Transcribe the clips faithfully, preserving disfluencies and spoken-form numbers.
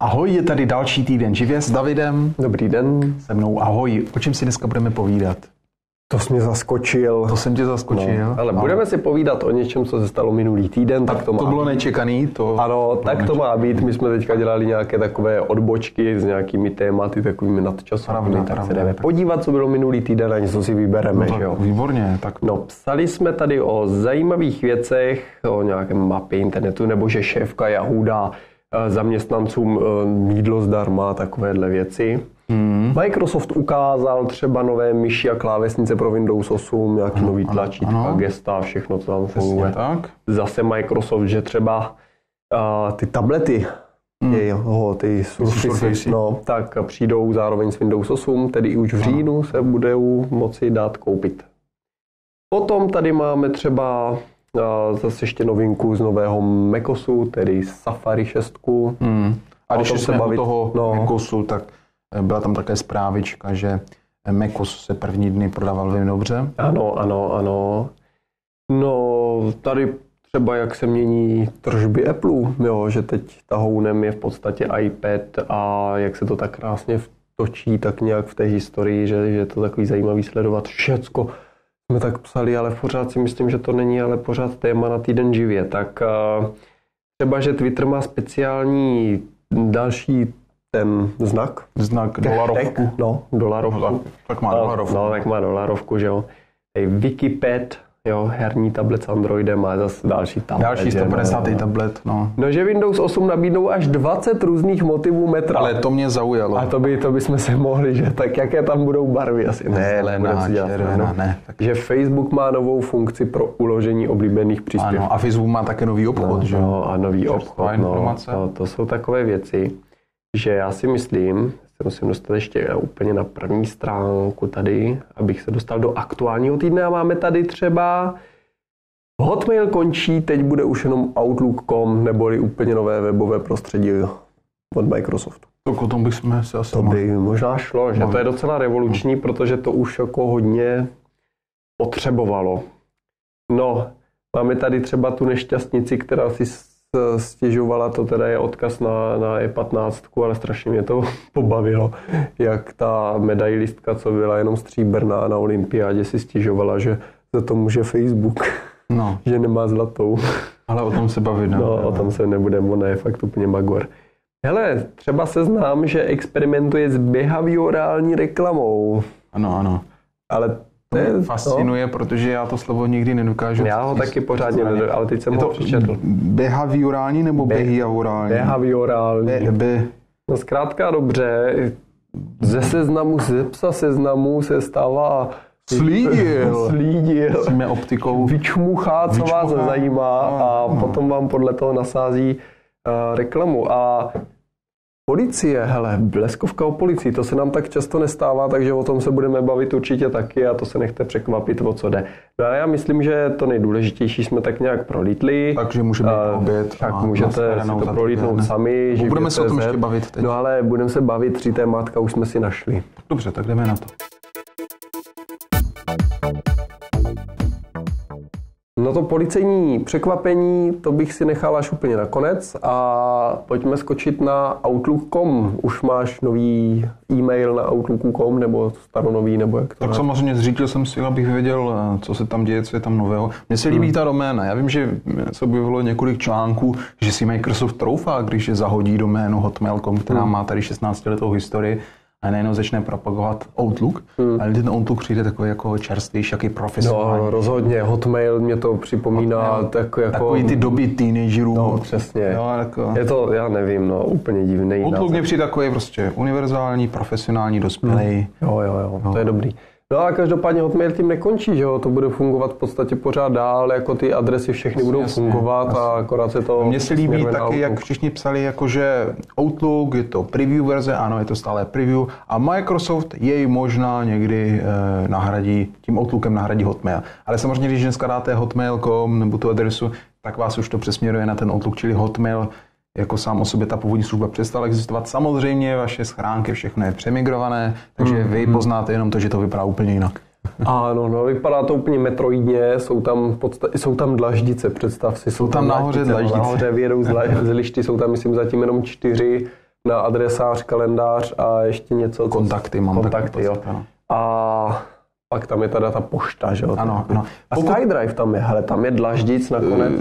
Ahoj, je tady další týden živě s Davidem. Dobrý den. Se mnou ahoj. O čem si dneska budeme povídat? To jsi mě zaskočil. To jsem tě zaskočil. No, ale no. Budeme si povídat o něčem, co se stalo minulý týden. Tak, tak to, má to bylo být. nečekaný. To ano, tak nečekaný. To má být. My jsme teďka dělali nějaké takové odbočky s nějakými tématy, takovými nadčasovými. Tak se jdeme podívat, co bylo minulý týden a něco si vybereme. No, že jo? Výborně. Tak... No, psali jsme tady o zajímavých věcech, o nějakém mapě internetu, nebo že šéfka Yahoo dá zaměstnancům jídlo zdarma, takovéhle věci. Hmm. Microsoft ukázal třeba nové myši a klávesnice pro Windows osm, nějaký ano, nový tlačítka, gesta, všechno, co tam funguje. Tak. Zase Microsoft, že třeba uh, ty tablety, hmm. jeho, ty Surface, no, tak přijdou zároveň s Windows osm, tedy už v říjnu ano. se budou moci dát koupit. Potom tady máme třeba uh, zase ještě novinku z nového MacOSu, tedy Safari šest. Hmm. A když jsme bavit, u toho no. MacOSu, tak byla tam také zprávička, že MacOS se první dny prodával velmi dobře. Ano, ano, ano. No, tady třeba jak se mění tržby Apple, jo, že teď tahounem je v podstatě iPad a jak se to tak krásně točí, tak nějak v té historii, že, že je to takový zajímavý sledovat všecko. Jsme tak psali, ale pořád si myslím, že to není ale pořád téma na týden živě. Tak třeba, že Twitter má speciální další ten znak. Znak dolarovku. No, dolarovku. No, tak má dolarovku. No, tak má dolarovku, že jo. Wikipad, jo, herní tablet s Androidem má zase další tablet. Další sto padesátý no. tablet, no. No, že Windows osm nabídnou až dvacet různých motivů metra. Ale to mě zaujalo. A to by, to by jsme se mohli, že tak jaké tam budou barvy asi. Ne, zelená, červená, ne. Tak... Že Facebook má novou funkci pro uložení oblíbených příspěvků. Ano, a Facebook má také nový obchod, no, že? No, a nový obchod, no, no. To jsou takové věci, že já si myslím, se musím dostat ještě úplně na první stránku tady, abych se dostal do aktuálního týdne a máme tady třeba Hotmail končí, teď bude už jenom Outlook tečka com neboli úplně nové webové prostředí od Microsoftu. Tak o tom bychom se asi To by možná šlo, že to je docela revoluční, protože to už jako hodně potřebovalo. No, máme tady třeba tu nešťastnici, která si stěžovala, to teda je odkaz na, na E patnáct, ale strašně mě to pobavilo, jak ta medailistka, co byla jenom stříbrná na olympiádě, si stěžovala, že za to může Facebook, no. že nemá zlatou. Ale o tom se bavit nebudeme. No, o tom se nebudeme, ona je fakt úplně magor. Hele, třeba seznám, že experimentuje s behaviorální reklamou. Ano, ano. Ale to mě fascinuje, no. Protože já to slovo nikdy nedokážu. Já ho taky pořádně nedokážu, ale teď jsem ho přečetl. Behaviorální nebo Be- behaviorální? Behaviorální. Be- be- no zkrátka dobře, ze seznamu, ze psa seznamu se stává slídil. slídil. Jsme optikou. Vyčmuchá, co vyčmuchá. Vás zajímá a no. Potom vám podle toho nasází uh, reklamu. A policie, hele, bleskovka o policii, to se nám tak často nestává, takže o tom se budeme bavit určitě taky a to se nechte překvapit, o co jde. No a já myslím, že to nejdůležitější jsme tak nějak prolítli. Takže můžeme jít oběd. Tak můžete si to prolítnout sami. Budeme se o tom ještě bavit teď. No ale budeme se bavit, tři témátka už jsme si našli. Dobře, tak jdeme na to. No to policejní překvapení, to bych si nechal až úplně nakonec a pojďme skočit na Outlook tečka com. Už máš nový e-mail na Outlook tečka com nebo staronový, nebo jak to Tak ne? Samozřejmě zřídil jsem si, abych věděl, co se tam děje, co je tam nového. Mně se líbí hmm. ta doména. Já vím, že se objevilo několik článků, že si Microsoft troufá, když je zahodí doménu hotmail tečka com, která hmm. má tady šestnáctiletou historii. A nejenom začne propagovat Outlook, hmm. ale ten Outlook přijde takový jako čerstvější, jaký profesionální. No rozhodně, Hotmail mě to připomíná Hotmail, tak jako... Takový ty doby teenagerů. No přesně. No, jako... Je to, já nevím, no úplně divný. Outlook mě přijde takový prostě univerzální, profesionální, dospělý. Hmm. Jo, jo, jo, no. To je dobrý. No a každopádně Hotmail tím nekončí, že jo, to bude fungovat v podstatě pořád dál, jako ty adresy všechny jasně, budou fungovat jasně. A akorát se to... Mně se líbí taky, jak všichni psali, jakože Outlook je to preview verze, ano, je to stále preview a Microsoft jej možná někdy eh, nahradí, tím Outlookem nahradí Hotmail. Ale samozřejmě, když dneska dáte hotmail tečka com nebo tu adresu, tak vás už to přesměruje na ten Outlook, čili Hotmail jako sám o sobě ta původní služba přestala existovat. Samozřejmě vaše schránky, všechno je přemigrované, takže mm, vy poznáte jenom to, že to vypadá úplně jinak. Ano, no, vypadá to úplně metroidně, jsou tam, podsta- jsou tam dlaždice, představ si. Jsou tam nahoře dlaždice. Nahoře vyjedou z lišty, jsou tam myslím zatím jenom čtyři, na adresář, kalendář a ještě něco. Kontakty mám. Kontakty, jo. A pak tam je teda ta pošta, že jo? Ano, ano. A Pokud... SkyDrive tam je, hele, tam je dlaždic nakonec.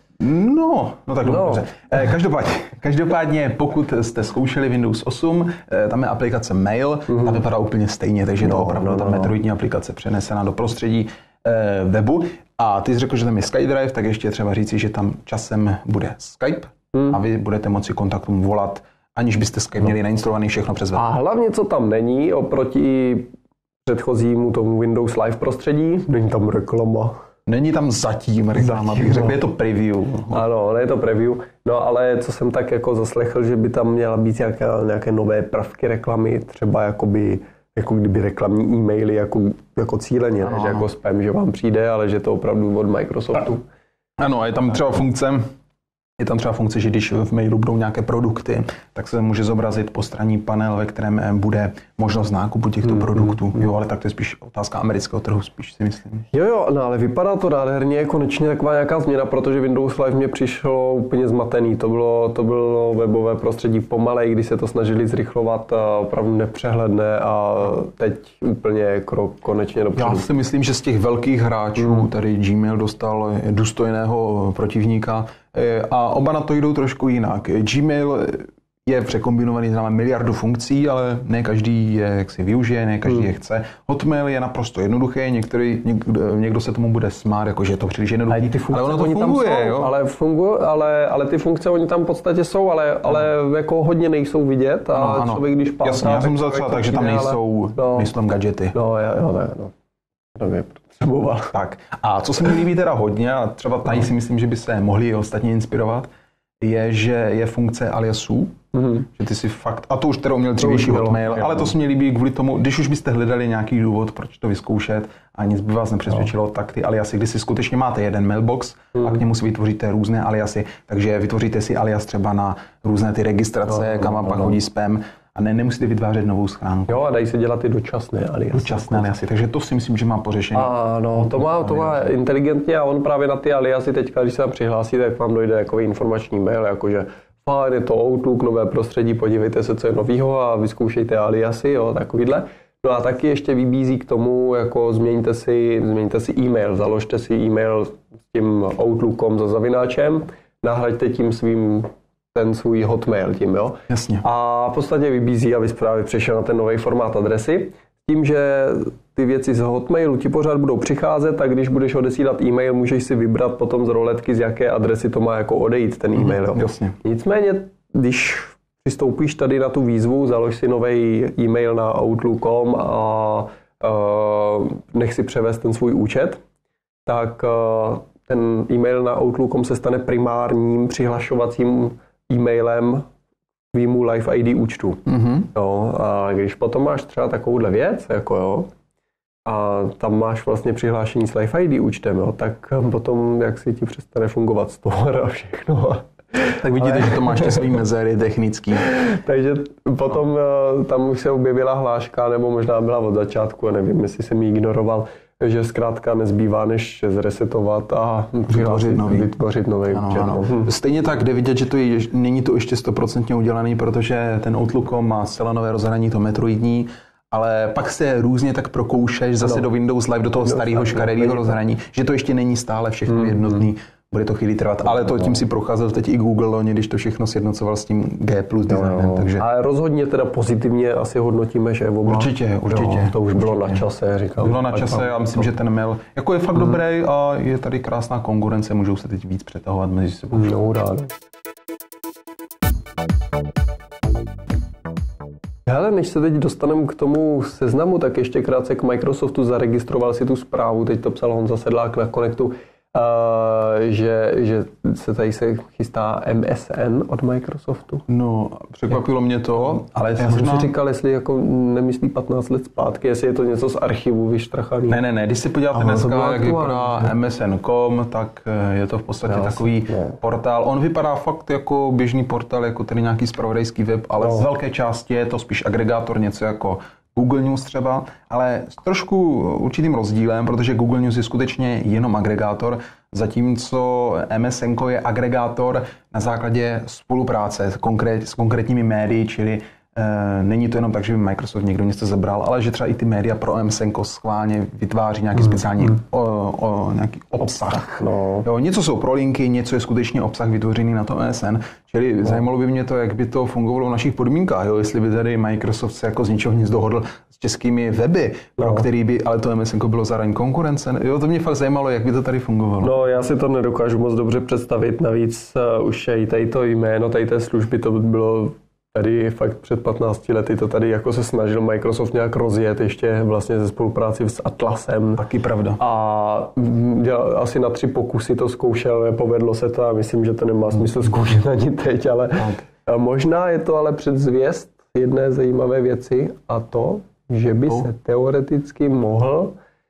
No, no tak no. dobře. Každopádně, každopádně, pokud jste zkoušeli Windows osm, tam je aplikace Mail, mm-hmm. ta vypadá úplně stejně, takže no, to opravdu no, no, ta Metroidní aplikace přenesena do prostředí eh, webu. A ty jsi řekl, že tam je SkyDrive, tak ještě třeba říci, že tam časem bude Skype mm. a vy budete moci kontaktům volat, aniž byste Skype no. měli nainstalovaný všechno přes web. A hlavně, co tam není, oproti předchozímu tomu Windows Live prostředí, není tam reklama. Není tam zatím reklama, bych řekl, je to preview. Ano, je to preview, no ale co jsem tak jako zaslechl, že by tam měla být nějaké, nějaké nové prvky reklamy, třeba jakoby, jako kdyby reklamní e-maily jako, jako cíleně, ne, že jako spam, že vám přijde, ale že to opravdu od Microsoftu. Ano, a je tam třeba funkce, je tam třeba funkce, že když v mailu budou nějaké produkty, tak se může zobrazit postranní panel, ve kterém bude možnost nákupu těchto hmm, produktů. Hmm, jo, ale tak to je spíš otázka amerického trhu, spíš si myslím. Jo, jo, no ale vypadá to nádherně, konečně taková nějaká změna, protože Windows Live mě přišlo úplně zmatený. To bylo, to bylo webové prostředí pomalej, když se to snažili zrychlovat, a opravdu nepřehledné a teď úplně krok konečně dopředu. Já si myslím, že z těch velkých hráčů hmm. tady Gmail dostal důstojného protivníka. A oba na to jdou trošku jinak. Gmail je překombinovaný, znamená miliardu funkcí, ale ne každý je jak si využije, ne každý hmm. je chce. Hotmail je naprosto jednoduchý, některý, někdo, někdo se tomu bude smát, jako že je to příliš jednoduchý, ale ono to funguje. Tam jsou, jo? Ale, funguje ale, ale ty funkce oni tam v podstatě jsou, ale, ale jako hodně nejsou vidět a ano, ano. člověk když pátá... Jasně, já jsem začal tak, že tam nejsou, no, nejsou tam gadgety. No, jo, jo, ne, no. To mě potřeboval. Tak, a co se mi líbí teda hodně, a třeba tady si myslím, že by se mohli ostatně inspirovat, je, že je funkce aliasů, mm-hmm. že ty si fakt, a to už teda měl dřívější Hotmail, ale to se mi líbí kvůli tomu, když už byste hledali nějaký důvod, proč to vyzkoušet a nic by vás nepřesvědčilo, no. tak ty aliasy, kdy si skutečně máte jeden mailbox mm. a k němu si vytvoříte různé aliasy, takže vytvoříte si alias třeba na různé ty registrace, no, kam vám no, pak no. chodí spam, a ne, nemusíte vytvářet novou schránku. Jo, a dají se dělat i dočasné aliasy. Dočasné aliasy, takže to si myslím, že má pořešení. Ano, to má, to má inteligentně a on právě na ty aliasy teďka, když se tam přihlásí, tak vám dojde takový informační mail, jakože fajn, je to Outlook, nové prostředí, podívejte se, co je novýho a vyzkoušejte aliasy, jo, takovýhle. No a taky ještě vybízí k tomu, jako změňte si, změňte si e-mail, založte si e-mail s tím Outlookom za zavináčem, nahraďte tím svým ten svůj Hotmail tím, jo. Jasně. A v podstatě vybízí, aby právě přešel na ten nový formát adresy. Tím, že ty věci z Hotmailu ti pořád budou přicházet, tak když budeš odesílat e-mail, můžeš si vybrat potom z roletky, z jaké adresy to má jako odejít ten e-mail. Jo. Jasně. Nicméně, když přistoupíš tady na tu výzvu, založ si nový e-mail na outlook tečka com a uh, nech si převést ten svůj účet, tak uh, ten e-mail na outlook tečka com se stane primárním přihlašovacím e-mailem tvýmu Live I D účtu. Mm-hmm. Jo, a když potom máš třeba takovouhle věc, jako jo, a tam máš vlastně přihlášení s Live I D účtem, jo, tak potom jak si ti přestane fungovat store a všechno. Tak vidíte, ale... že to máš ty svý mezery technický. Takže potom no. tam už se objevila hláška, nebo možná byla od začátku, a nevím, jestli jsem ji ignoroval, že zkrátka nezbývá, než zresetovat a vytvořit nový, vytvořit nový ano, účet. Ano. Hm. Stejně tak jde vidět, že to je, není to ještě stoprocentně udělaný, protože ten Outlook tečka com má zcela nové rozhraní, to metroidní, ale pak se různě tak prokoušeš zase no. do Windows Live, do toho starého škaredého rozhraní, že to ještě není stále všechno mm, jednotný. Mm. Bude to chvíli trvat, ale to tím si procházel teď i Google, když to všechno sjednocoval s tím G plus designem. No, takže... Ale rozhodně teda pozitivně asi hodnotíme, že oba. Určitě, určitě. Jo, to už určitě. bylo na čase, říkám. Bylo na čase, já myslím, že ten mail jako je fakt mm. dobrý a je tady krásná konkurence, můžou se teď víc přetahovat mezi sebou. No, rád. Hele, než se teď dostaneme k tomu seznamu, tak ještě krátce k Microsoftu. Zaregistroval si tu zprávu, teď to psal Honza Sedlák na Connectu, Uh, že, že se tady se chystá M S N od Microsoftu. No, překvapilo mě to, ale já možná... jsem si říkal, jestli jako nemyslí patnáct let zpátky, jestli je to něco z archivu vyštrachaný. Ne, ne, ne, když si podíváte Aha, dneska, jak vypadá M S N tečka com, tak je to v podstatě já takový ne. portál. On vypadá fakt jako běžný portál, jako tady nějaký zpravodajský web, ale no. z velké části je to spíš agregátor, něco jako Google News třeba, ale s trošku určitým rozdílem, protože Google News je skutečně jenom agregátor, zatímco M S N je agregátor na základě spolupráce konkrét, s konkrétními médii, čili e, není to jenom tak, že by Microsoft někdo něco zabral, ale že třeba i ty média pro M S N schválně vytváří nějaký hmm. speciální hmm. O, o, nějaký obsah. No. Jo, něco jsou pro linky, něco je skutečně obsah vytvořený na tom M S N, čili no. zajímalo by mě to, jak by to fungovalo v našich podmínkách, jo? Jestli by tady Microsoft se jako z ničeho nic dohodl s českými weby, pro no. který by, ale to M S N bylo zároveň konkurence. Jo, to mě fakt zajímalo, jak by to tady fungovalo. No, já si to nedokážu moc dobře představit, navíc uh, už i tady to jméno, tady té služby, to bylo tady fakt před patnácti lety, to tady jako se snažil Microsoft nějak rozjet ještě vlastně ze spolupráci s Atlasem. Taky pravda. A dělal, asi na tři pokusy to zkoušel, nepovedlo se to a myslím, že to nemá smysl zkoušet ani teď, ale tak. Možná je to ale předzvěst jedné zajímavé věci a to, že by to? se teoreticky mohl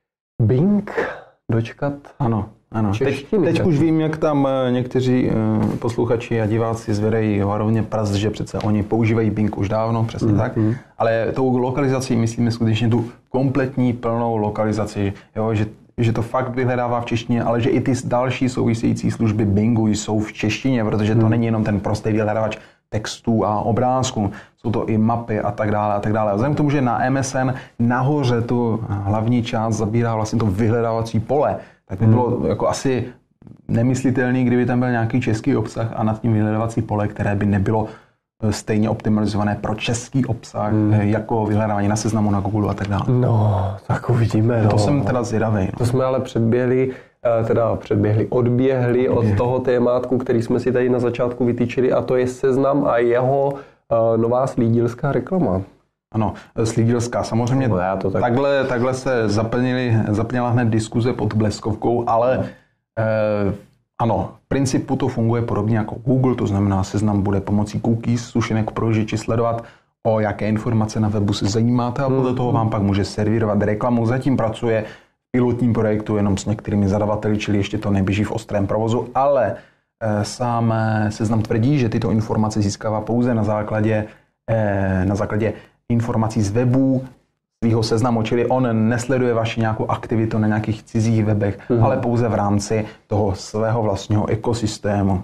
Bing dočkat. Ano. Ano, teď, teď už vím, jak tam někteří posluchači a diváci zvedají varovně prst, že přece oni používají Bing už dávno, přesně mm, tak, mm. ale tou lokalizací myslíme skutečně tu kompletní plnou lokalizaci, jo, že, že to fakt vyhledává v češtině, ale že i ty další související služby Bingu jsou v češtině, protože to mm. není jenom ten prostý vyhledávač textů a obrázků, jsou to i mapy a tak dále a tak dále. Vzhledem k tomu, že na M S N nahoře tu hlavní část zabírá vlastně to vyhledávací pole, tak by bylo hmm. jako asi nemyslitelný, kdyby tam byl nějaký český obsah a nad tím vyhledávací pole, které by nebylo stejně optimalizované pro český obsah, hmm. jako vyhledávání na Seznamu, na Google a tak dále. No, tak uvidíme. To no. jsem teda zvědavej. No. To jsme ale předběhli, teda předběhli, odběhli od toho témátku, který jsme si tady na začátku vytýčili, a to je Seznam a jeho uh, nová slídilská reklama. Ano, slídilská. Samozřejmě no, to tak... takhle, takhle se zaplnili, zaplnila hned diskuze pod bleskovkou, ale no. eh, ano, v principu to funguje podobně jako Google, to znamená, Seznam bude pomocí cookies, sušenek pro prohlížeči sledovat, o jaké informace na webu se zajímáte a podle toho vám pak může servírovat reklamu. Zatím pracuje v pilotním projektu jenom s některými zadavateli, čili ještě to neběží v ostrém provozu, ale eh, sám Seznam tvrdí, že tyto informace získává pouze na základě, eh, na základě informací z webů svého Seznamu, čili on nesleduje vaši nějakou aktivitu na nějakých cizích webech, mm. ale pouze v rámci toho svého vlastního ekosystému.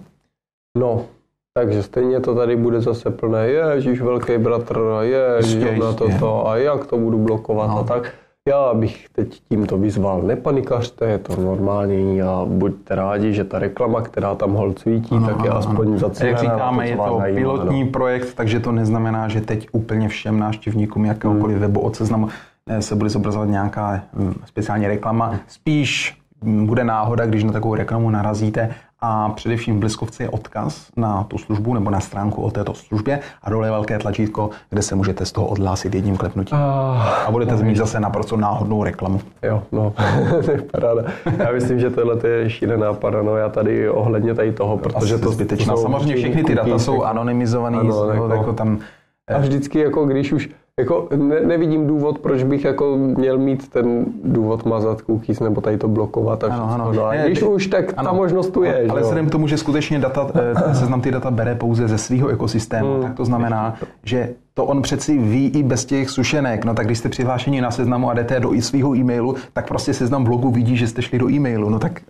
No, takže stejně to tady bude zase plné, ježíš, velký bratr, ježíš, na toto a jak to budu blokovat no. a tak. Já bych teď tímto vyzval, nepanikařte, je to normální a buďte rádi, že ta reklama, která tam hol cvítí, ano, tak je ano, aspoň zacílená. Jak říkáme, to, je to zajímá, pilotní no. projekt, takže to neznamená, že teď úplně všem návštěvníkům jakéhokoliv hmm. webu od Seznamu se bude zobrazovat nějaká speciální reklama. Spíš bude náhoda, když na takovou reklamu narazíte a především v bleskovce je odkaz na tu službu nebo na stránku o této službě a dole je velké tlačítko, kde se můžete z toho odhlásit jedním klepnutím. A budete no, mít zase naprosto náhodnou reklamu. Jo, no, to je paráda. Já myslím, že tohle je šílená paranoja tady ohledně tady toho, protože to zbytečná. Samozřejmě všechny ty data jsou anonymizované, jako, jako tam. A vždycky jako když už jako ne, nevidím důvod, proč bych jako měl mít ten důvod mazat cookies nebo tady to blokovat a všechno. Ano, ano. No, a když ne, už, tak ano, ta možnost tu je. Ale vzhledem k tomu, že skutečně data, Seznam ty data bere pouze ze svého ekosystému, hmm. tak to znamená, že to on přeci ví i bez těch sušenek. No tak když jste přihlášeni na Seznamu a jdete do i svého e-mailu, tak prostě Seznam v logu vidí, že jste šli do e-mailu. No tak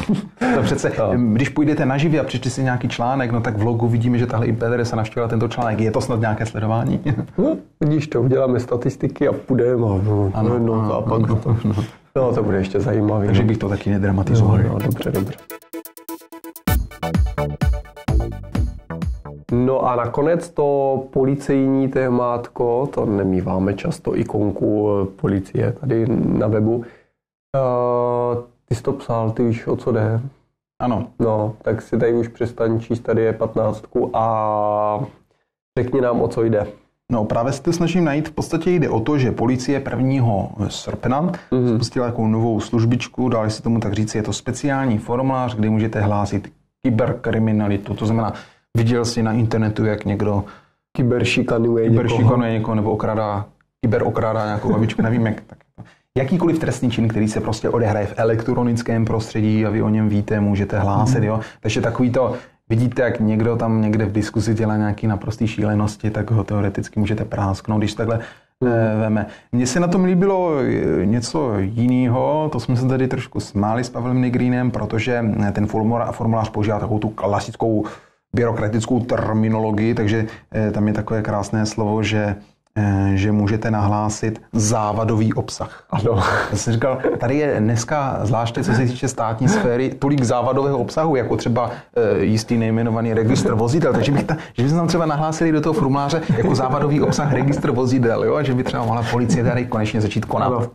to přece, no. Když půjdete na živě a přečti si nějaký článek, no tak v logu vidíme, že tahle I P adresa navštívila tento článek. Je to snad nějaké sledování? No, vidíš to, uděláme statistiky a půjdeme. No, ano, no, ano, a pak ano, to, no. no, to bude ještě zajímavé. Takže bych to taky nedramatizoval. No, no, dobře, dobře. No a nakonec to policejní témátko, to nemíváme často ikonku policie tady na webu. Uh, ty jsi to psal, ty víš, o co jde? Ano. No, tak si tady už přestaň číst, tady je patnáctku a řekni nám, o co jde. No právě si to snažím najít. V podstatě jde o to, že policie prvního srpna mm-hmm. spustila takovou novou službičku, dali si tomu tak říct, je to speciální formulář, kde můžete hlásit kyberkriminalitu, to znamená, viděl jsi na internetu, jak někdo kyberšikanuje někoho, někoho nebo okrádá, kyberokrádá nějakou babičku, nevím jak. Tak. Jakýkoliv trestný čin, který se prostě odehraje v elektronickém prostředí a vy o něm víte, můžete hlásit, mm. jo. Takže takový to, vidíte, jak někdo tam někde v diskuzi dělá nějaký naprostý šílenosti, tak ho teoreticky můžete prásknout. Když takhle mm. veme. Mně se na tom líbilo něco jiného, to jsme se tady trošku smáli s Pavlem Nigrinem, protože ten formulář používá takovou tu klasickou byrokratickou terminologii, takže tam je takové krásné slovo, že že můžete nahlásit závadový obsah. Ano. Já jsem říkal, tady je dneska, zvláště co se týče státní sféry, tolik závadového obsahu, jako třeba e, jistý nejmenovaný registr vozidel, takže bych ta, že bychom tam třeba nahlásili do toho formuláře jako závadový obsah registr vozidel, jo? A že by třeba mohla policie tady konečně začít konat. Ano.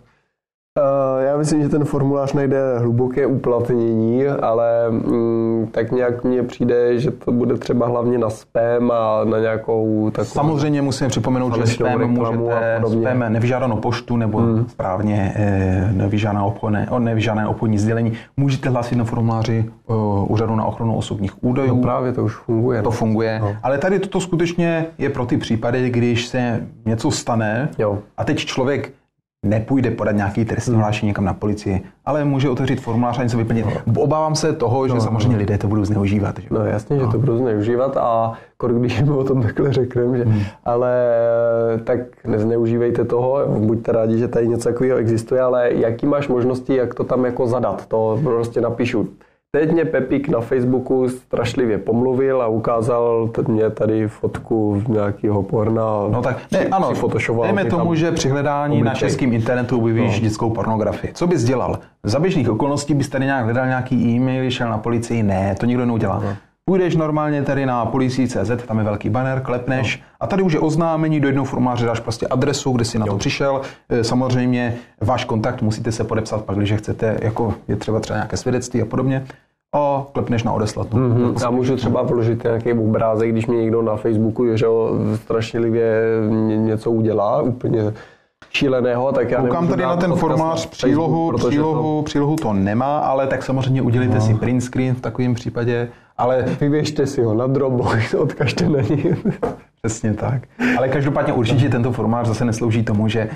Já myslím, že ten formulář najde hluboké uplatnění, ale mm, tak nějak mně přijde, že to bude třeba hlavně na spam a na nějakou takovou... Samozřejmě musím připomenout, že spam můžete, spam nevyžádanou poštu nebo hmm. správně nevyžádané obchodné, nevyžádané obchodní sdělení můžete hlásit na formuláři uh, Úřadu na ochranu osobních údajů. No právě, to už funguje. To funguje, no. Ale tady toto skutečně je pro ty případy, když se něco stane jo. a teď člověk nepůjde podat nějaký trestní hlášení někam na policii, ale může otevřít formulář a něco vyplnit. No. Obávám se toho, že no, samozřejmě no. lidé to budou zneužívat. Že? No jasně, no. že to budou zneužívat a když mi o tom takhle řekneme, že hmm. ale tak nezneužívejte toho, buďte rádi, že tady něco takového existuje, ale jaký máš možnosti, jak to tam jako zadat, to prostě napíšu. Teď mě Pepík na Facebooku strašlivě pomluvil a ukázal mě tady fotku nějakého porna. No tak, ne, ano, dejme tomu, že při hledání obličej. Na českém internetu objevíš no. dětskou pornografii. Co bys dělal? Za běžných okolností bys tady nějak hledal nějaký e-mail, šel na policii? Ne, to nikdo neudělá. No. Půjdeš normálně tady na policii tečka cé zet, tam je velký banner, klepneš no. a tady už je oznámení, do jednoho formuláře dáš prostě adresu, kde jsi na to přišel. Samozřejmě váš kontakt musíte se podepsat pak, když chcete, jako je třeba třeba nějaké svědectví a podobně. A klepneš na odeslat. No. Mm-hmm. Já můžu třeba vložit nějaký obrázek, když mě někdo na Facebooku že strašlivě něco udělá, úplně šíleného, tak já koukám tady na ten formulář, přílohu, Facebook, přílohu, to... přílohu to nemá, ale tak samozřejmě udělejte no. si print screen v takovém případě, ale... Vyvěšte si ho na Dropbox, odkažte na ní. Přesně tak. Ale každopádně určitě tento formulář zase neslouží tomu, že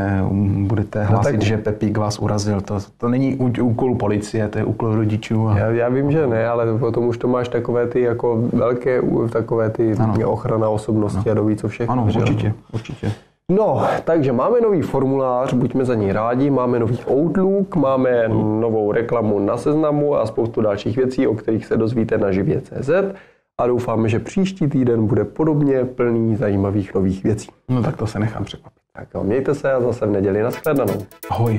Um, budete hlásit, no tak... že Pepík vás urazil. To, to není úkol policie, to je úkol rodičů. A... Já, já vím, že ne, ale potom už to máš takové ty jako velké, takové ty ano. ochrana osobnosti ano. a doví co všechno. Ano, určitě, určitě. No, takže máme nový formulář, buďme za ní rádi, máme nový Outlook, máme mm. novou reklamu na Seznamu a spoustu dalších věcí, o kterých se dozvíte na živě tečka cé zet a doufáme, že příští týden bude podobně plný zajímavých nových věcí. No tak to se nechám překvapit. Tak jo, mějte se a zase v neděli nashledanou. Ahoj.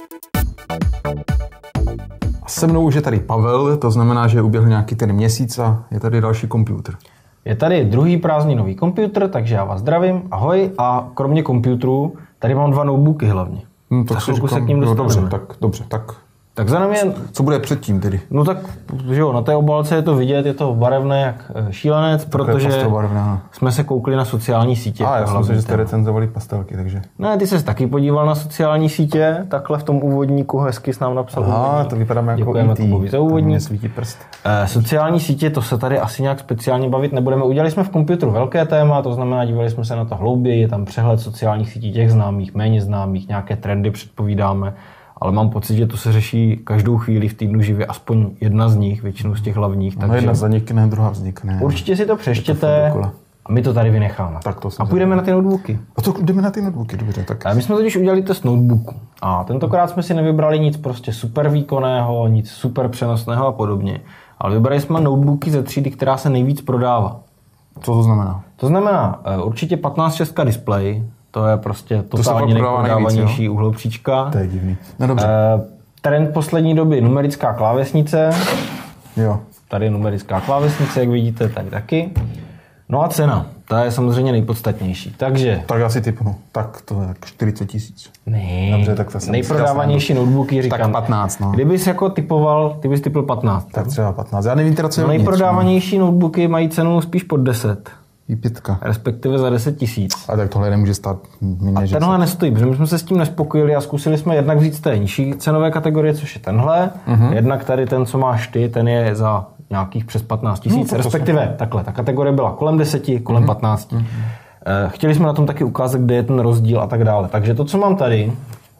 A se mnou už je tady Pavel, to znamená, že uběhl nějaký ten měsíc a je tady další počítač. Je tady druhý prázdninový počítač, takže já vás zdravím, ahoj, a kromě počítačů tady mám dva notebooky hlavně. No, tak se, říkám, se k ním dostaneme. Dobře, tak, dobře, tak. Tak za námi je... Co bude předtím tedy? No tak, že jo, na té obálce je to vidět, je to barevné jak šílenec, tak protože jsme se koukli na sociální sítě. A já jsem že jste recenzovali pastelky, takže... Ne, ty ses taky podíval na sociální sítě, takhle v tom úvodníku hezky s nám napsal. Aha, to vypadáme jako Děkujeme Kubovi za úvodník. Mně svítí prst. E, sociální sítě, to se tady asi nějak speciálně bavit nebudeme. Udělali jsme v počítači velké téma, to znamená, dívali jsme se na to hlouběji, je tam přehled sociálních sítí těch známých, méně známých, nějaké trendy předpovídáme. Ale mám pocit, že to se řeší každou chvíli v týdnu živě, aspoň jedna z nich, většinou z těch hlavních. No, takže jedna zanikne, druhá vznikne. Určitě si to přeštěte a my to tady vynecháme. Tak to a půjdeme na ty notebooky. A to jdeme na ty notebooky, dobře. Tak. A my jsme totiž udělali test notebooku. A tentokrát jsme si nevybrali nic prostě super výkonného, nic super přenosného a podobně. Ale vybrali jsme notebooky ze třídy, která se nejvíc prodává. Co to znamená? To znamená určitě patnáct šest display. To je prostě totálně nejprodávanější uhlopříčka. To je divný. No dobře. E, trend poslední doby numerická klávesnice. Jo. Tady je numerická klávesnice, jak vidíte, tady taky. No a cena, ta je samozřejmě nejpodstatnější. Takže... Tak já si tipnu. Tak to je čtyřicet tisíc. Ne. Dobře, tak to jsem nejprodávanější notebooky, říkám. Tak patnáct, no. Kdybys jako typoval, ty bys typl patnáct. Tak třeba patnáct. Já nevím teda, co je no, nejprodávanější notebooky mají cenu spíš pod deset. I pětka. Respektive za deset tisíc. A tak tohle nemůže stát méně. A tenhle nestojí, protože my jsme se s tím nespokojili a zkusili jsme jednak vzít z té nižší cenové kategorie, což je tenhle. Uh-huh. Jednak tady ten, co máš ty, ten je za nějakých přes patnáct tisíc. No, respektive jsem... takhle, ta kategorie byla kolem deseti, kolem uh-huh. patnácti. Uh-huh. Chtěli jsme na tom taky ukázat, kde je ten rozdíl a tak dále. Takže to, co mám tady,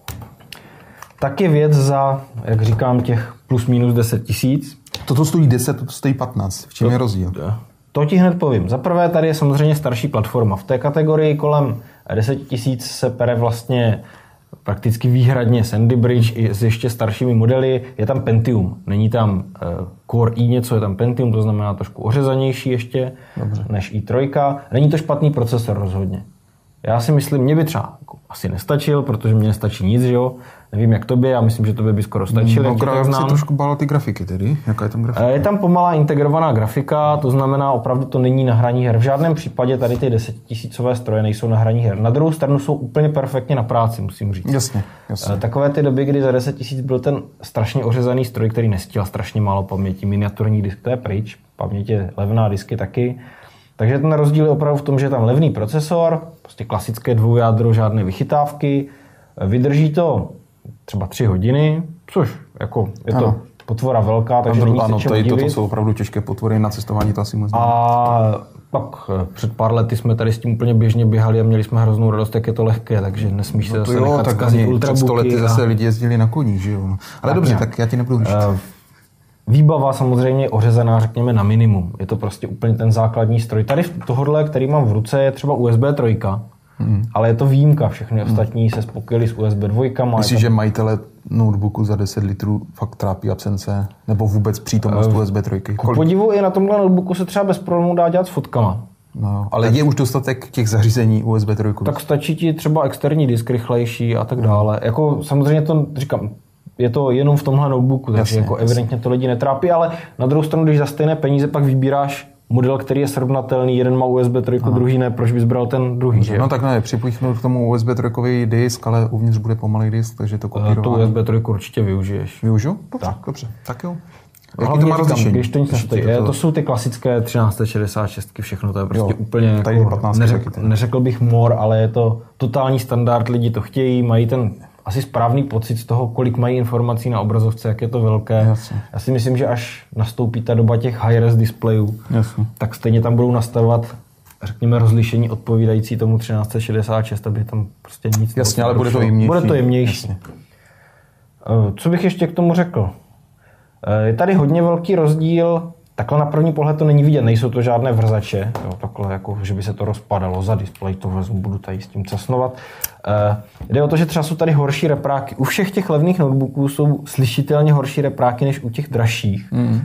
tak je věc za, jak říkám, těch plus minus deset tisíc. Toto stojí deset, toto stojí patnáct. V čem to... je rozdíl? To ti hned povím. Za prvé tady je samozřejmě starší platforma. V té kategorii kolem deset tisíc se pere vlastně prakticky výhradně Sandy Bridge i s ještě staršími modely. Je tam Pentium, není tam uh, Core i něco, je tam Pentium, to znamená trošku ořezanější ještě Dobře. než i tři. Není to špatný procesor rozhodně. Já si myslím, mě by třeba jako asi nestačil, protože mě nestačí nic, že jo. Nevím, jak tobě, já myslím, že tobě by skoro stačil. No, gra- já si trošku bála ty grafiky tedy. Jaká je tam grafika? Je tam pomalá integrovaná grafika, to znamená, opravdu to není na hraní her. V žádném případě tady ty desetitisícové stroje nejsou na hraní her. Na druhou stranu jsou úplně perfektně na práci, musím říct. Jasně, jasně. Takové ty doby, kdy za deset tisíc byl ten strašně ořezaný stroj, který nestíhal strašně málo paměti. Miniaturní disk, to je pryč, paměť je levná, disky taky. Takže ten rozdíl je opravdu v tom, že je tam levný procesor, prostě klasické dvoujádro, žádné vychytávky. Vydrží to třeba tři hodiny, což jako je to ano. potvora velká, takže není ano, se čemu to, divit. to jsou opravdu těžké potvory na cestování, to asi moc nevím. A pak před pár lety jsme tady s tím úplně běžně běhali a měli jsme hroznou radost, jak je to lehké, takže nesmíš se no zase jo, nechat zkazit ultrabooky. Před sto lety zase lidi jezdili na koních, že jo. Ale tak dobře, nějak. Tak já ti nebudu říct. Uh, Výbava samozřejmě je ořezaná, řekněme, na minimum. Je to prostě úplně ten základní stroj. Tady tohodle, který mám v ruce, je třeba U S B tři, hmm. ale je to výjimka. Všechny hmm. ostatní se spokojili s U S B dva. Myslíš, že majitele notebooku za deset litrů fakt trápí absence? Nebo vůbec přítomnost uh, U S B tři? K podivu i na tomhle notebooku se třeba bez problémů dá dělat s fotkama. No, ale tak, je už dostatek těch zařízení U S B tři? Tak stačí ti třeba externí disk rychlejší a tak dále. Jako samozřejmě to říkám, je to jenom v tomhle notebooku, takže jasně, jako evidentně to lidi netrápí, ale na druhou stranu, když za stejné peníze pak vybíráš model, který je srovnatelný, jeden má U S B tři, Aha. druhý ne, proč bys bral ten druhý? Že? No tak ne, připojíme k tomu U S B tři disk, ale uvnitř bude pomalý disk, takže to kopírování. To U S B tři určitě využiješ. Využiju? Dobře, tak. dobře, tak jo. Jaký to má rozlišení? Když to nic nestojí. To, to jsou ty klasické třináct šedesát šest, všechno to je prostě jo, úplně jako, neřek, neřekl bych mor, ale je to totální standard, lidi to chtějí, mají ten asi správný pocit z toho, kolik mají informací na obrazovce, jak je to velké. Jasně. Já si myslím, že až nastoupí ta doba těch high-res displejů, Jasně. tak stejně tam budou nastavovat, řekněme, rozlišení odpovídající tomu třináct šedesát šest, aby tam prostě nic nebylo. Jasně, ale bude to jemnější. Bude to jemnější. Jasně. Co bych ještě k tomu řekl? Je tady hodně velký rozdíl. Takhle na první pohled to není vidět, nejsou to žádné vrzače, jo, takhle jako, že by se to rozpadalo za displej, to vezmu, budu tady s tím casnovat. E, jde o to, že třeba jsou tady horší repráky. U všech těch levných notebooků jsou slyšitelně horší repráky než u těch dražších. Mm.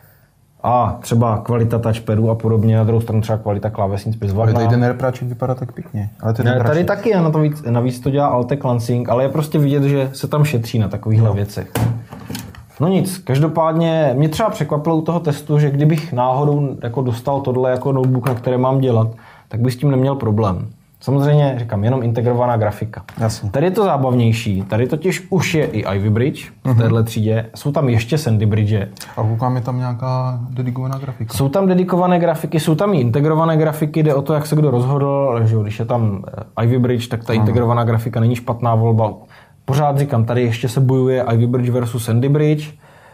A třeba kvalita touchpadu a podobně, na druhou stranu třeba kvalita klávesnic bezvadná. Ale tady ten repráček vypadá tak pěkně. Ale ne, tady taky, a na to víc, navíc to dělá Altec Lansing, ale je prostě vidět, že se tam šetří na takovýchhle no. věcech. No nic, každopádně mě třeba překvapilo u toho testu, že kdybych náhodou jako dostal tohle jako notebook, na které mám dělat, tak bych s tím neměl problém. Samozřejmě, říkám, jenom integrovaná grafika. Jasně. Tady je to zábavnější, tady totiž už je i Ivy Bridge v uh-huh. téhle třídě, jsou tam ještě Sandy Bridge. A koukám, je tam nějaká dedikovaná grafika? Jsou tam dedikované grafiky, jsou tam i integrované grafiky, jde o to, jak se kdo rozhodl, že když je tam Ivy Bridge, tak ta uh-huh. integrovaná grafika není špatná volba. Pořád říkám, tady ještě se bojuje Ivy Bridge versus Sandy Bridge.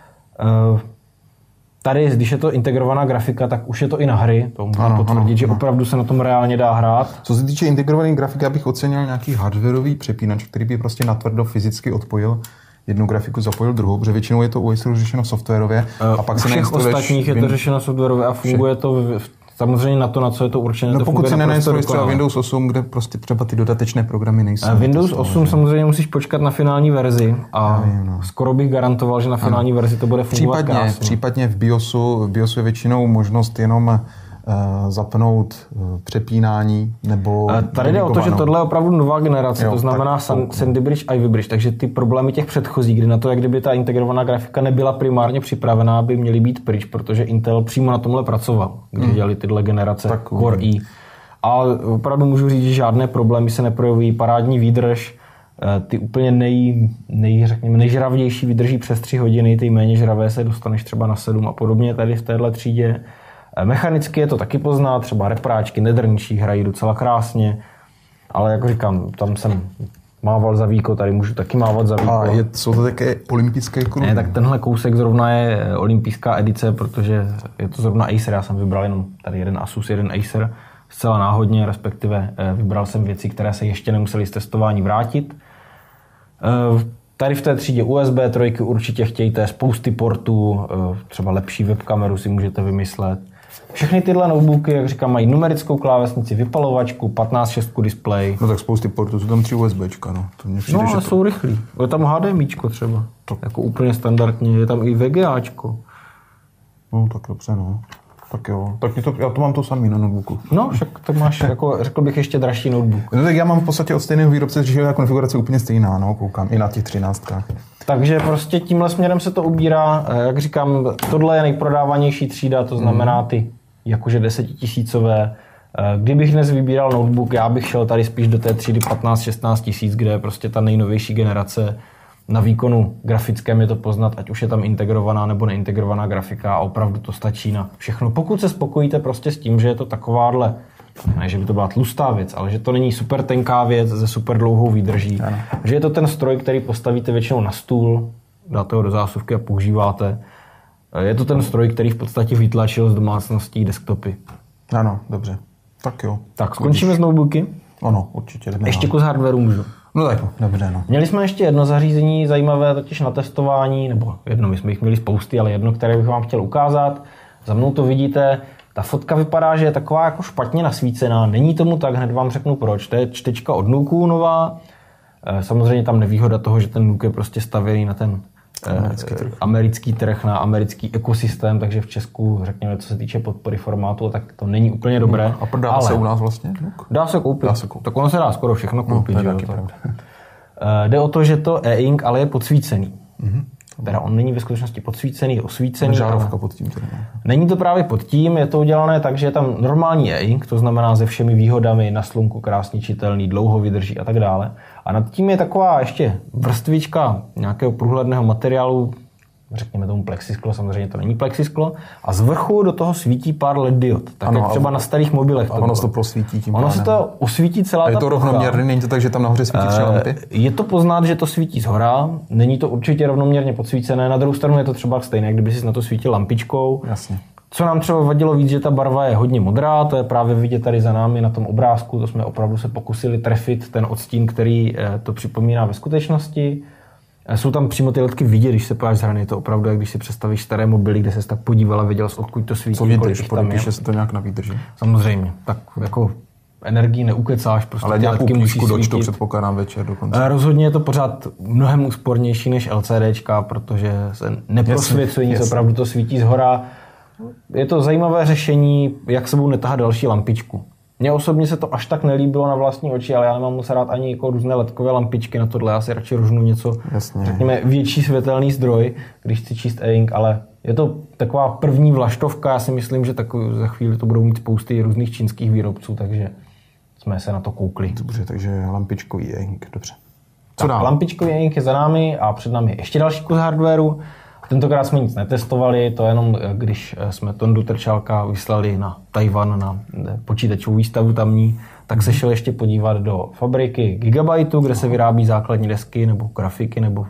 Tady, když je to integrovaná grafika, tak už je to i na hry. To můžu ano, potvrdit, ano, že ano. opravdu se na tom reálně dá hrát. Co se týče integrované grafiky, já bych ocenil nějaký hardwareový přepínač, který by prostě natvrdo fyzicky odpojil jednu grafiku, zapojil druhou, protože většinou je to u Aceru řešeno softwarově. A pak u všech ostatních je to řešeno softwarově a funguje to v samozřejmě na to, na co je to určené. No to pokud si nenainstaluješ třeba Windows osm, kde prostě třeba ty dodatečné programy nejsou. A Windows osm samozřejmě musíš počkat na finální verzi a vím, no. skoro bych garantoval, že na finální ano. verzi to bude fungovat případně, krásně. Případně v BIOSu, v BIOSu je většinou možnost jenom uh, zapnout uh, přepínání nebo tady jde o to, že tohle je opravdu nová generace, jo, to znamená Sandy Bridge a Ivy Bridge, takže ty problémy těch předchozích, kdy na to, jak kdyby ta integrovaná grafika nebyla primárně připravená, by měly být pryč, protože Intel přímo na tomhle pracoval, když hmm. dělali tyhle generace tak, Core i. A opravdu můžu říct, že žádné problémy se neprojevují, parádní výdrž, ty úplně nej, nej, řekněme, nejžravnější vydrží přes tři hodiny, ty méně žravé se dostaneš třeba na sedm a podobně tady v téhle třídě. Mechanicky je to taky poznat, třeba repráčky nedrnčí hrají docela krásně, ale jako říkám, tam jsem mával za víko, tady můžu taky mávat za víko. A je, jsou to také olympijské kruhy? Ne, tak tenhle kousek zrovna je olympijská edice, protože je to zrovna Acer, já jsem vybral jenom tady jeden Asus, jeden Acer, zcela náhodně, respektive vybral jsem věci, které se ještě nemusely z testování vrátit. Tady v té třídě U S B tři určitě chtějte spousty portů, třeba lepší webkameru si můžete vymyslet. Všechny tyhle notebooky, jak říkám, mají numerickou klávesnici, vypalovačku, patnáct šestku displej. No tak spousty portů, jsou tam tři USBčka, no. To mě přijde, no, ale to... jsou rychlí. Je tam HDMIčko třeba, to... jako úplně standardně, je tam i VGAčko. No tak dobře, no. Tak jo, tak to, já to mám to samý na notebooku. No, však tak máš, jako řekl bych, ještě dražší notebook. No tak já mám v podstatě od stejného výrobce, že ta konfigurace je úplně stejná, no, koukám, i na těch třináctkách. Takže prostě tímhle směrem se to ubírá. Jak říkám, tohle je nejprodávanější třída, to znamená ty jakože desetitisícové. Kdybych dnes vybíral notebook, já bych šel tady spíš do té třídy patnáct šestnáct tisíc, kde je prostě ta nejnovější generace. Na výkonu grafickém je to poznat, ať už je tam integrovaná nebo neintegrovaná grafika a opravdu to stačí na všechno. Pokud se spokojíte prostě s tím, že je to takováhle, ne, že by to byla tlustá věc, ale že to není super tenká věc se super dlouhou výdrží, ano. Že je to ten stroj, který postavíte většinou na stůl, dáte ho do zásuvky a používáte. Je to ten stroj, který v podstatě vytlačil z domácností desktopy. Ano, dobře. Tak jo. Tak skončíme s notebooky? Ano, určitě. Jdeme ještě kus hardwareu můžu. No tak, dobře, no. Měli jsme ještě jedno zařízení zajímavé, totiž na testování, nebo jedno, my jsme jich měli spousty, ale jedno, které bych vám chtěl ukázat. Za mnou to vidíte, ta fotka vypadá, že je taková jako špatně nasvícená, není tomu tak, hned vám řeknu proč. To je čtečka od Nuku nová, samozřejmě tam nevýhoda toho, že ten Nuk je prostě stavěný na ten americký trh. americký trh, na americký ekosystém, takže v Česku, řekněme, co se týče podpory formátu, tak to není úplně dobré. A prodává se u nás vlastně? Nuk? Dá se koupit. Dá se koupit. Tak ono se dá skoro všechno koupit. No, že jo, Jde o to, že to e-ink ale je podsvícený. Mm-hmm. Teda on není ve skutečnosti podsvícený, je osvícený. Žárovka pod tím teda. Není to právě pod tím, je to udělané tak, že je tam normální e-ink, to znamená se všemi výhodami, na slunku krásně čitelný, dlouho vydrží a tak dále. A nad tím je taková ještě vrstvička nějakého průhledného materiálu, řekněme tomu plexisklo, samozřejmě to není plexisklo, a z vrchu do toho svítí pár L E D diod, tak ano, jak třeba na starých mobilech. A ono se to prosvítí tím Ono se to osvítí celá ta je to rovnoměrné, není to tak, že tam nahoře svítí tři lampy? Je to poznat, že to svítí zhora, není to určitě rovnoměrně podsvícené, na druhou stranu je to třeba stejné, kdyby si na to svítil lampičkou. Jasně. Co nám třeba vadilo víc, že ta barva je hodně modrá, to je právě vidět tady za námi na tom obrázku, to jsme opravdu se pokusili trefit ten odstín, který to připomíná ve skutečnosti. Jsou tam přímo ty ledky vidět, když se podíváš z hrany, je to opravdu, jak když si představíš staré mobily, kde ses tak podíval a věděl, odkud to svítí. Co výdrž, podepíše se to nějak na výdrži. Samozřejmě, tak jako energii neukecáš, prostě ale ty ledky musí svítit. To předpokládám večer dokonce. Rozhodně je to pořád mnohem úspornější než LCDčka, protože se neprosvěcuje nic, opravdu to svítí zhora. Je to zajímavé řešení, jak sebou netahat další lampičku. Mně osobně se to až tak nelíbilo na vlastní oči, ale já nemám moc rád ani jako různé ledkové lampičky na tohle. Já si radši rožnu něco, jasně, řekněme, větší světelný zdroj, když chci číst e-ink, ale je to taková první vlaštovka. Já si myslím, že takový, za chvíli to budou mít spousty různých čínských výrobců, takže jsme se na to koukli. Dobře, takže lampičkový e-ink, dobře. Co dál? Lampičkový e-ink je za námi a před námi je ještě další kus hardwareu. Tentokrát jsme nic netestovali, to jenom když jsme Tondu Trčálka vyslali na Tajvan na počítačovou výstavu tamní, tak se šel ještě podívat do fabriky Gigabyteu, kde se vyrábí základní desky nebo grafiky, nebo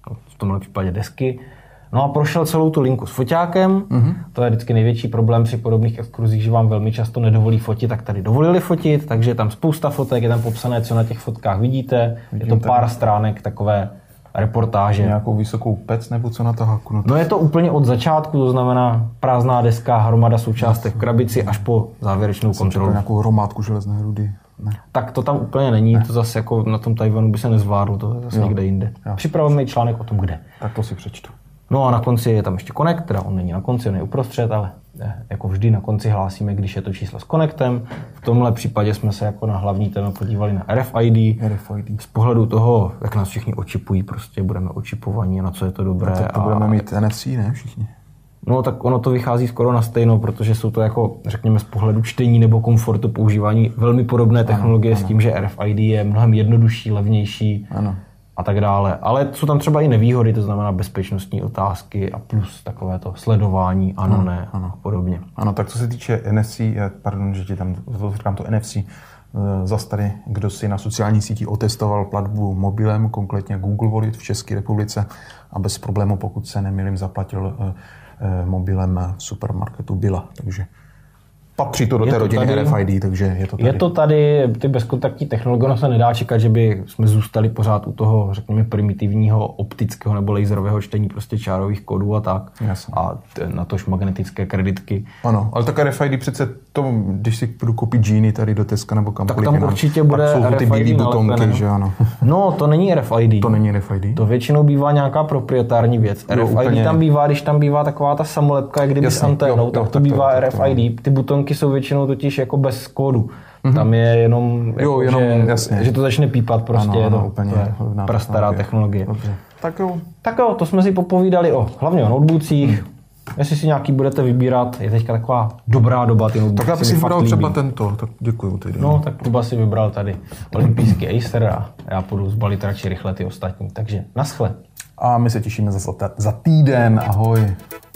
v tomhle případě desky. No a prošel celou tu linku s foťákem, mm-hmm. To je vždycky největší problém při podobných exkurzích, že vám velmi často nedovolí fotit, tak tady dovolili fotit, takže je tam spousta fotek, je tam popsané, co na těch fotkách vidíte, Vidím je to pár tady. stránek takové reportáže. Nějakou vysokou pec nebo co na taháku? No, no je to úplně od začátku, to znamená prázdná deska, hromada součástek v krabici až po závěrečnou Jsem kontrolu. Nějakou hromádku železné rudy. Ne. Tak to tam úplně není, ne. To zase jako na tom Tajvanu by se nezvládlo, to je zase jo. někde jinde. Připravujeme článek o tom, kde. Tak to si přečtu. No a na konci je tam ještě connect, teda on není na konci, on je uprostřed, ale jako vždy na konci hlásíme, když je to číslo s connectem. V tomhle případě jsme se jako na hlavní téma podívali na R F I D. R F I D. Z pohledu toho, jak nás všichni očipují, prostě budeme očipovaní a na co je to dobré. No, tak to a... budeme mít N F C, ne všichni? No tak ono to vychází skoro na stejno, protože jsou to jako, řekněme, z pohledu čtení nebo komfortu používání velmi podobné technologie ano, ano. S tím, že R F I D je mnohem jednodušší, levnější. Ano. A tak dále. Ale jsou tam třeba i nevýhody, to znamená bezpečnostní otázky a plus takové to sledování, ano, ano ne ano. A podobně. Ano, tak co se týče N F C, pardon, že ti tam říkám to N F C, zas tady, kdo si na sociální síti otestoval platbu mobilem, konkrétně Google Wallet v České republice a bez problému, pokud se nemýlím, zaplatil mobilem v supermarketu Billa. Takže patří to do Je té to rodiny tady. R F I D, takže je to tady. Je to tady, ty bezkontaktní technologie, ono se nedá čekat, že by jsme zůstali pořád u toho, řekněme, primitivního optického nebo laserového čtení prostě čárových kódů a tak. Jasně. A t- na tož magnetické kreditky. Ano, ale tak R F I D přece to, když si budu koupit džíny tady do Teska nebo kamkoliv Tak tam jinam, určitě bude tak jsou to ty R F I D bílý butonky, nalepené. že ano. No, to není R F I D. To není R F I D? To většinou bývá nějaká proprietární věc. Jo, R F I D úplně. tam bývá, když tam bývá taková ta samolepka, jak kdyby Jasně, s anténou, jo, jo, tak to tak to bývá jo, R tak F to I D. Ty butonky jsou většinou totiž jako bez kódu. Mm-hmm. Tam je jenom, Jo, jako, jenom, že, jasně. že to začne pípat prostě. Ano, je ano, to, úplně to je hodná prastará technologie. technologie. Dobře. Tak jo. Tak jo, to jsme si popovídali o hlavně o notebookcích. Hmm. Jestli si nějaký budete vybírat, je teďka taková dobrá doba ty notebooky. Tak já bych se si mi fakt vybral líbí. třeba tento, tak děkuju tedy. No, tak Kuba si vybral tady olympijský Acer a já půjdu zbalit radši rychle ty ostatní. Takže naschle. A my se těšíme za, za týden. Ahoj.